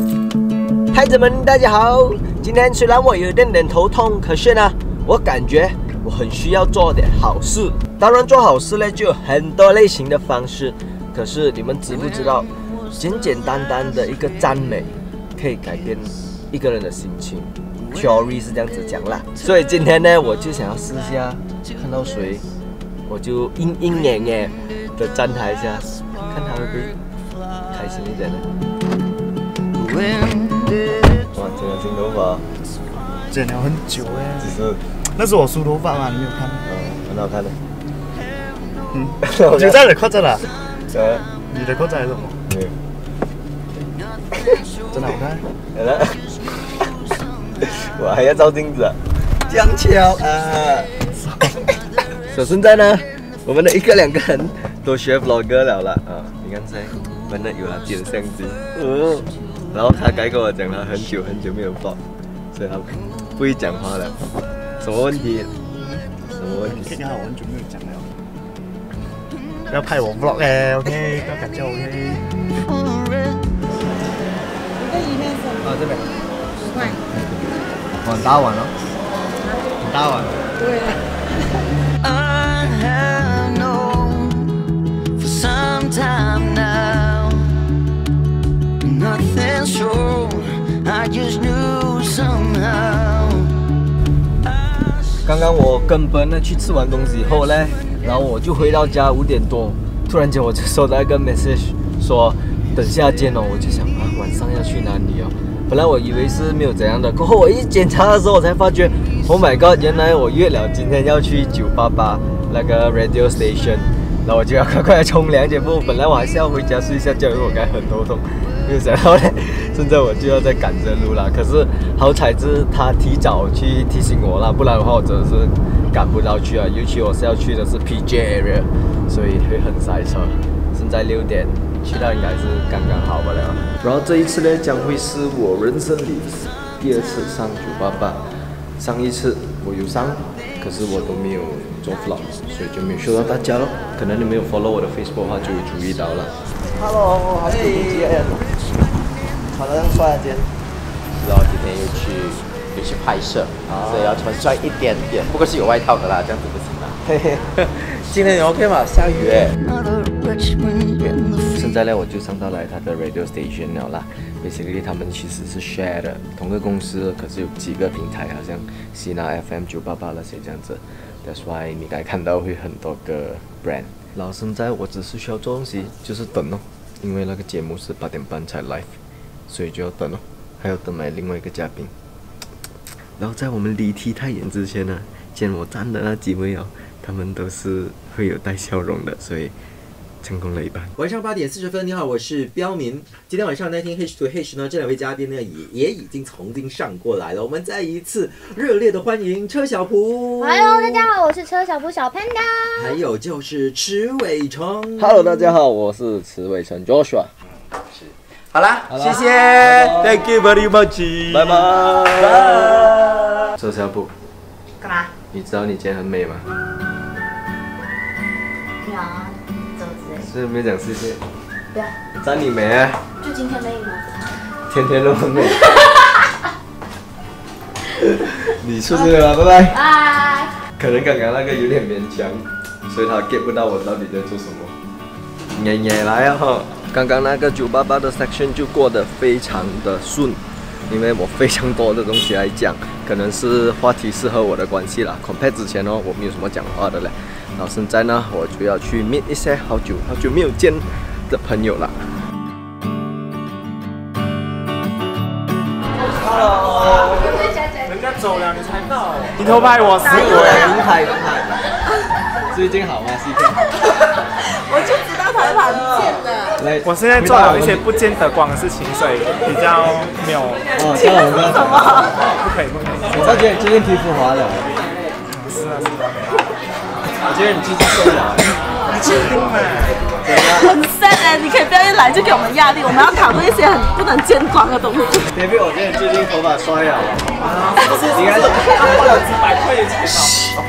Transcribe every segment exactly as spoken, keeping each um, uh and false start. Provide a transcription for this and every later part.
孩子们，大家好！今天虽然我有点点头痛，可是呢，我感觉我很需要做点好事。当然，做好事呢就有很多类型的方式，可是你们知不知道，简简单单的一个赞美，可以改变一个人的心情。Theory 是这样子讲啦，所以今天呢，我就想要试一下，看到谁，我就阴阴眼眼的赞他一下，看他会不会开心一点呢？哇，剪了金头发， 剪了很久哎。 只是那是我梳头发嘛，你没有看？ 嗯，很好看的。 嗯，我就在你裤子了。 呃， 你的裤子还是什么？ 没有。 真的好看。 好了，我还要照镜子啊，这样巧啊！所以现在呢，我们的一个两个人都学 vlogger 了啦啊！你看谁？真的有了点相机，嗯。然后他该跟我讲，他很久很久没有 vlog， 所以他不会讲话了。什么问题？什么问题？ 你好，我很久没有讲了。不要拍我 vlog 哎 ，OK， 不要感叫 OK。 一个鱼面粉。 啊，这边。 十块。 很大碗哦。很大碗。 对啊。 刚刚我跟本呢去吃完东西以后呢，然后我就回到家五点多，突然间我就收到一个 message 说等下见哦，我就想啊晚上要去哪里哦？本来我以为是没有怎样的，过后我一检查的时候，我才发觉 ，Oh my god， 原来我约了今天要去九八八那个 radio station， 然后我就要快快的冲凉，结果本来我还是要回家睡一下觉，因为我刚才很头痛。没有想到呢，现在我就要再赶着路了。可是好彩是他提早去提醒我啦，不然的话我真的是赶不到去啊。尤其我是要去的是 P J area， 所以会很塞车。现在六点去到应该是刚刚好吧了。然后这一次呢，将会是我人生里第二次上九八八。上一次我有上，可是我都没有做 vlog， 所以就没有 show 到大家咯。可能你没有 follow 我的 Facebook 的话，就会注意到了。Hello， 好久不见。穿得像帅啊，今天。 然后今天又去又去拍摄，所以要穿帅一点点。不过是有外套的啦，这样子不行啦。嘿嘿，今天你 OK 吗？下雨哎。 现在呢，我就上到来他的 radio station 了啦。Basically， 他们其实是 share 的，同个公司，可是有几个平台，好像西拿 F M 九八八那些这样子。That's why 你刚才看到会很多个 brand。然后现在我只是需要做东西，就是等哦，因为那个节目是八点半才 live， 所以就要等哦，还要等买另外一个嘉宾。然后在我们离题太远之前呢，见我站的那几位哦，他们都是会有带笑容的，所以成功了一半。 晚上八点四十分，你好，我是彪民。今天晚上那天 H to H 呢，这两位嘉宾呢也也已经曾经上过来了。我们再一次热烈的欢迎车小璞。 Hello， 大家好，我是车小璞小 Panda。 还有就是池伟成。 Hello， 大家好，我是池伟成 Joshua。 是，好啦， 好啦谢谢 ，Thank you very much， 拜拜。拜。车小璞， 干嘛？ 你知道你今天很美吗？ 没有啊，怎么之类？ 是没有讲谢谢。 对啊。 赞你美啊！ 就今天美吗？ 天天都很美。你出去了，拜拜。 拜。 可能刚刚那个有点勉强，所以他 get 不到我到底在做什么。爷爷来啊哈！刚刚那个九八八的 section 就过得非常的顺，因为我非常多的东西来讲，可能是话题适合我的关系啦。compare 之前哦，我没有什么讲话的嘞。然后现在呢，我就要去 meet 一些好久好久没有见的朋友了。Hello， 人家走了，你才到。你偷拍我死我！ 云海，云海，最近好吗 ？C K？ 我就知道台盘见了。 来， 我现在做了一些不见得光的事情，所以比较没有。 哦，这样我们什么？ 不可以，不可以。 我发觉你最近皮肤滑了。 是啊，是啊。 我觉得你最近瘦了。 你确定吗？ 很 sad 哎，你可以不要一来就给我们压力，我们要讨论一些很不能见光的东西。 David， 我觉得你最近头发衰了。 啊，是不是？应该是花了几百块的钱哦。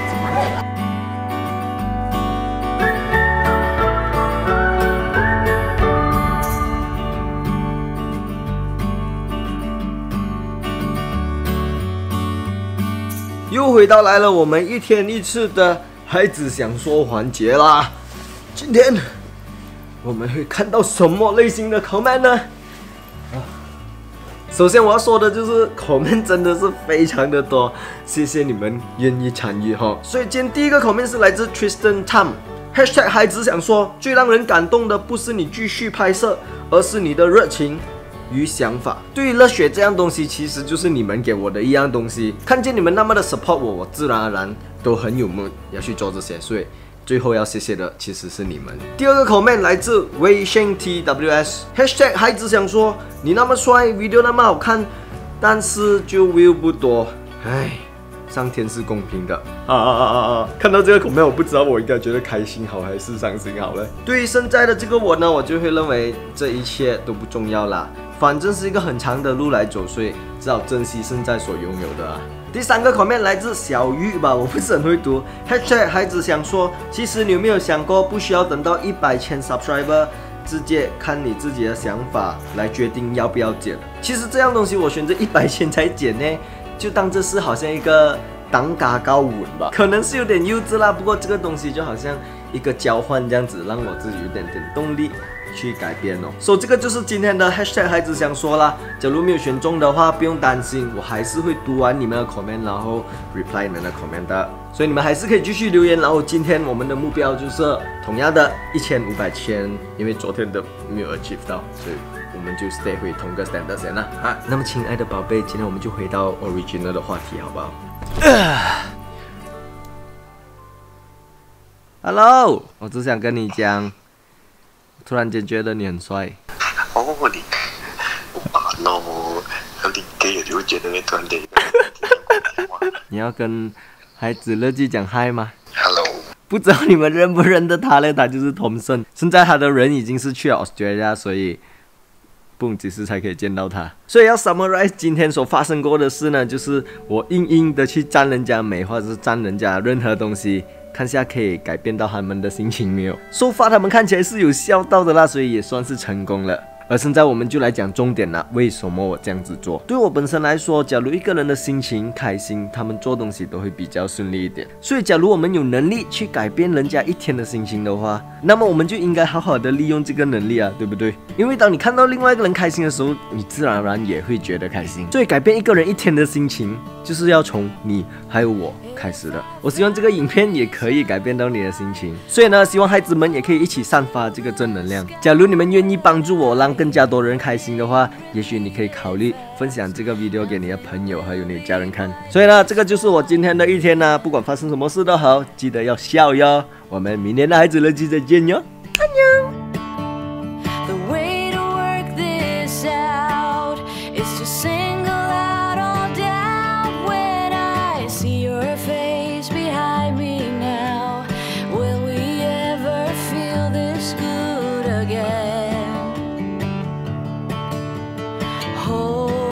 回到来了我们一天一次的孩子想说环节啦。今天我们会看到什么类型的 comment 呢？啊，首先我要说的就是 comment 真的是非常的多，谢谢你们愿意参与哈。所以今天第一个 comment 是来自 Tristan Tam。Hashtag 孩子想说，最让人感动的不是你继续拍摄，而是你的热情与想法。对于热血这样东西，其实就是你们给我的一样东西。看见你们那么的 support 我，我自然而然都很有梦要去做这些。所以最后要谢谢的其实是你们。第二个 comment 来自微信 T W S。Hashtag 孩子想说，你那么帅 ，video 那么好看，但是就 view 不多，唉。上天是公平的啊啊啊啊啊！看到这个 comment， 我不知道我应该觉得开心好还是伤心好嘞。对于现在的这个我呢，我就会认为这一切都不重要啦，反正是一个很长的路来走，所以只好珍惜现在所拥有的啊。第三个 comment 来自小玉吧，我不是很会读。Hashtag 孩子想说，其实你有没有想过，不需要等到一百千 subscriber， 直接看你自己的想法来决定要不要剪。其实这样东西我选择一百千才剪呢。就当这是好像一个当嘎高稳吧，可能是有点幼稚啦。不过这个东西就好像一个交换这样子，让我自己有点点动力去改变哦。所以这个就是今天的 hashtag 孩子想说啦。假如没有选中的话，不用担心，我还是会读完你们的 comment， 然后 reply 你们的 comment 的。所以你们还是可以继续留言。然后今天我们的目标就是同样的一千五百千，因为昨天的没有 achieve 到，所以我们就 stay 回同个 standard 先啦。啊，那么亲爱的宝贝，今天我们就回到 original 的话题，好不好？呃、Hello， 我只想跟你讲，突然间觉得你很帅。 哦，你哇咯，有点给了解的那团队。 你要跟孩子乐基讲嗨吗 ？Hello。 不知道你们认不认得他呢？他就是 Thompson， 现在他的人已经是去了 Australia， 所以不用几时才可以见到他。所以要 summarize 今天所发生过的事呢，就是我硬硬的去赞人家美，或者是赞人家任何东西，看下可以改变到他们的心情没有。so far 他们看起来是有笑到的啦，所以也算是成功了。而现在我们就来讲重点啦，为什么我这样子做？对我本身来说，假如一个人的心情开心，他们做东西都会比较顺利一点。所以假如我们有能力去改变人家一天的心情的话，那么我们就应该好好的利用这个能力啊，对不对？因为当你看到另外一个人开心的时候，你自然而然也会觉得开心。所以改变一个人一天的心情，就是要从你还有我开始的。我希望这个影片也可以改变到你的心情。所以呢，希望孩子们也可以一起散发这个正能量。假如你们愿意帮助我，让更加多人开心的话，也许你可以考虑分享这个 video 给你的朋友还有你的家人看。所以呢，这个就是我今天的一天呢，不管发生什么事都好，记得要笑哟。我们明天的孩子乐基再见哟。